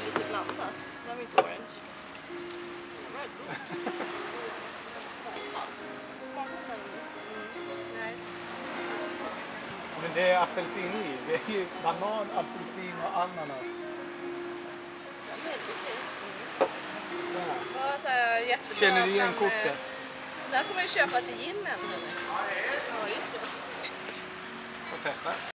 lite blandat. Den var inte orange. Nej. Men det är apelsin i. Det är ju banan, apelsin och ananas. Ja, så här jättebra. Känner du igen kortet? Den ska man ju köpa till gymmen. Ja, just det. Och testa.